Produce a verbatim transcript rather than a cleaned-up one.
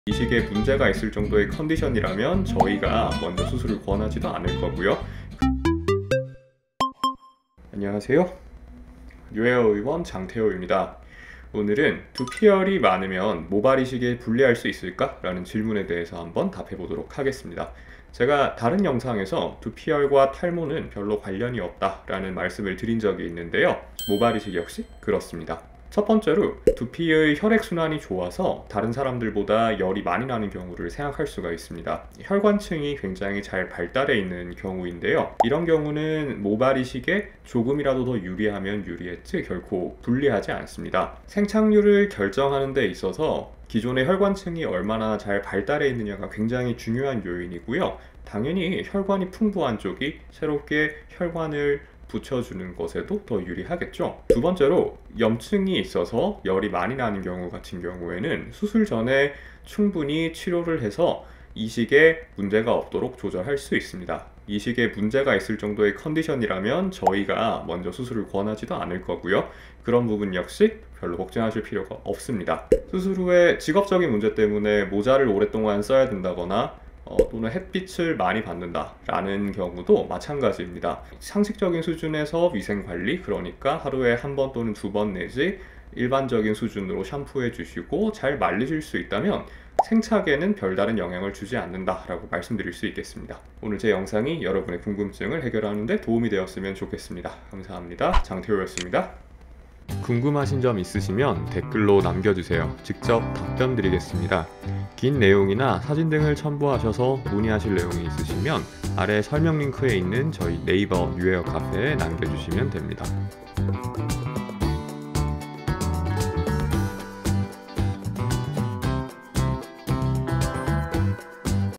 이식에 문제가 있을 정도의 컨디션이라면 저희가 먼저 수술을 권하지도 않을 거고요. 안녕하세요. 뉴헤어 의원 장태호입니다. 오늘은 두피열이 많으면 모발 이식에 불리할 수 있을까? 라는 질문에 대해서 한번 답해 보도록 하겠습니다. 제가 다른 영상에서 두피열과 탈모는 별로 관련이 없다 라는 말씀을 드린 적이 있는데요. 모발 이식 역시 그렇습니다. 첫 번째로 두피의 혈액순환이 좋아서 다른 사람들보다 열이 많이 나는 경우를 생각할 수가 있습니다. 혈관층이 굉장히 잘 발달해 있는 경우인데요. 이런 경우는 모발 이식에 조금이라도 더 유리하면 유리했지 결코 불리하지 않습니다. 생착률을 결정하는 데 있어서 기존의 혈관층이 얼마나 잘 발달해 있느냐가 굉장히 중요한 요인이고요. 당연히 혈관이 풍부한 쪽이 새롭게 혈관을 붙여주는 것에도 더 유리하겠죠. 두 번째로 염증이 있어서 열이 많이 나는 경우 같은 경우에는 수술 전에 충분히 치료를 해서 이식에 문제가 없도록 조절할 수 있습니다. 이식에 문제가 있을 정도의 컨디션이라면 저희가 먼저 수술을 권하지도 않을 거고요. 그런 부분 역시 별로 걱정하실 필요가 없습니다. 수술 후에 직업적인 문제 때문에 모자를 오랫동안 써야 된다거나 어, 또는 햇빛을 많이 받는다 라는 경우도 마찬가지입니다. 상식적인 수준에서 위생관리, 그러니까 하루에 한 번 또는 두 번 내지 일반적인 수준으로 샴푸해 주시고 잘 말리실 수 있다면 생착에는 별다른 영향을 주지 않는다 라고 말씀드릴 수 있겠습니다. 오늘 제 영상이 여러분의 궁금증을 해결하는 데 도움이 되었으면 좋겠습니다. 감사합니다. 장태호였습니다. 궁금하신 점 있으시면 댓글로 남겨주세요. 직접 답변 드리겠습니다. 긴 내용이나 사진 등을 첨부하셔서 문의하실 내용이 있으시면 아래 설명 링크에 있는 저희 네이버 뉴헤어 카페에 남겨주시면 됩니다.